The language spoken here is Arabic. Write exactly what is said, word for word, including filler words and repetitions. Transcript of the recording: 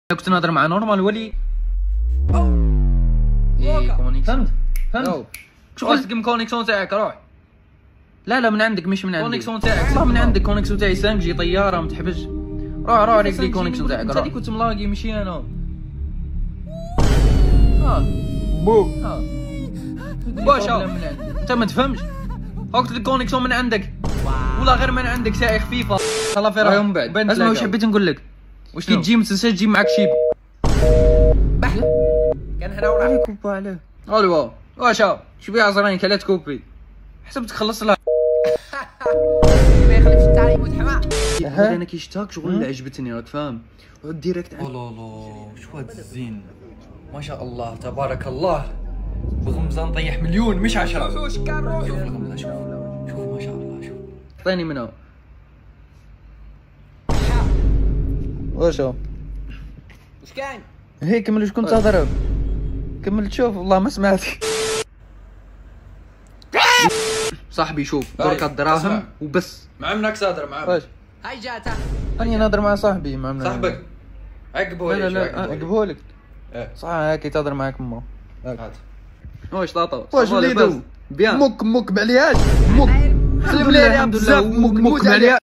كنت نهضر مع نورمال ولي فهمت فهمت شغل تقم كونيكسيون تاعك روح. لا لا من عندك مش من عندك كونيكسيون تاعك والله من عندك كونيكسيون تاعي خمسة جي طياره ما تحبش. روح روح ريك لي كونيكسيون تاعك انت اللي كنت ملاقي ماشي انا. ها بو ها باشا انت ما تفهمش قلت لك كونيكسيون من عندك ولا غير من عندك ساعي خفيفه الله في راهي من بعد. اسمع واش حبيت نقول لك واش كي تجي ما تنساش تجيب معاك شيب بح كان هنا وراح كوبا عليه. الو واشا شبيه عزراني كلا تكوبي حسبتك خلصت لها ما يخليش التعليم وتحمى. انا كيشتاك شغل اللي عجبتني راك فاهم عود ديريكت. لا لا شو هاد الزين ما شاء الله تبارك الله. بغمزه نطيح مليون مش عشرة. شوف الغمزه شوف شوف ما شاء الله شوف. عطيني منها واشا واش كاين هي كمل واش كنت تهضر كمل تشوف والله ما سمعتك. صاحبي شوف درك الدراهم وبس مع منك صادر مع واش هاي جاته خليني نهضر مع صاحبي مع صاحبك عقبوا لا لا لا عقبهولك صح هاكي تهضر معاك ما هات واش طاطا واش وليدو بيان مك مك بعلياش مك سلم لي بزاف مك مك عليها.